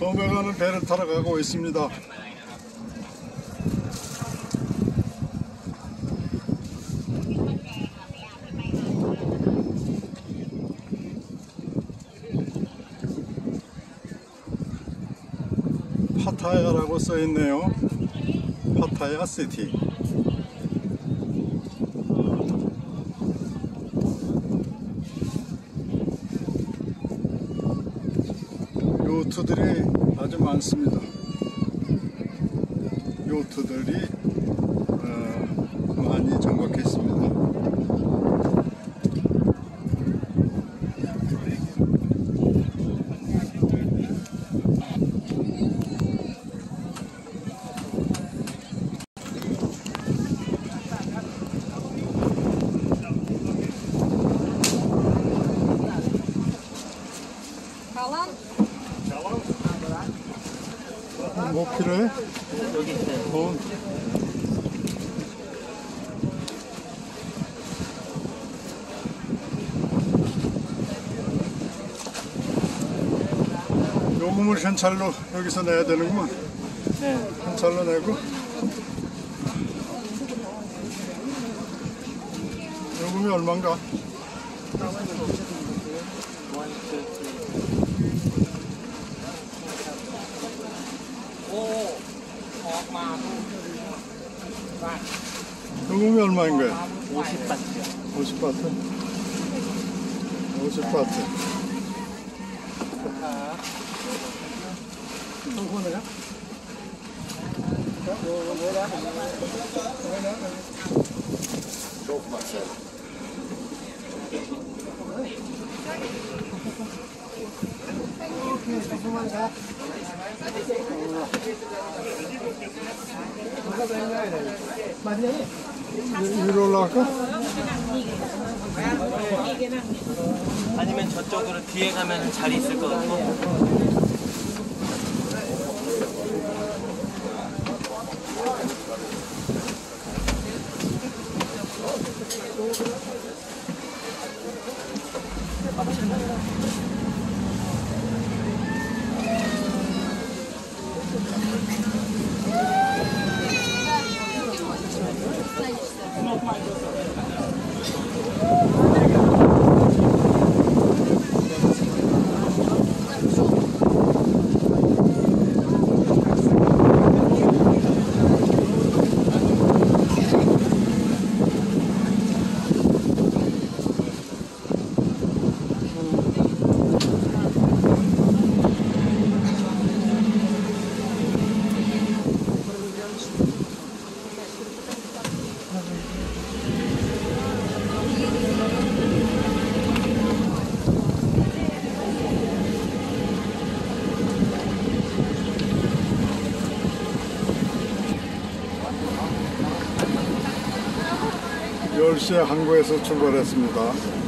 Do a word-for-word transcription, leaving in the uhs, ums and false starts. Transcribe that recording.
섬에 가는 배를 타러 가고 있습니다. 파타야라고 써있네요. 파타야 시티. 요트들이 아주 많습니다. 요트들이 어, 많이 정박했습니다. 뭐 필요해? 여기 있어요. 뭐. 요금을 현찰로 여기서 내야 되는구만. 네. 현찰로 내고. 요금이 얼마인가? 요금이 얼마인 거야? 오십 바트요. 오십 바트? 오십 바트. 위로 올라갈까? 아니면 저쪽으로 뒤에 가면 자리 있을 것 같고. 열 시에 항구에서 출발했습니다.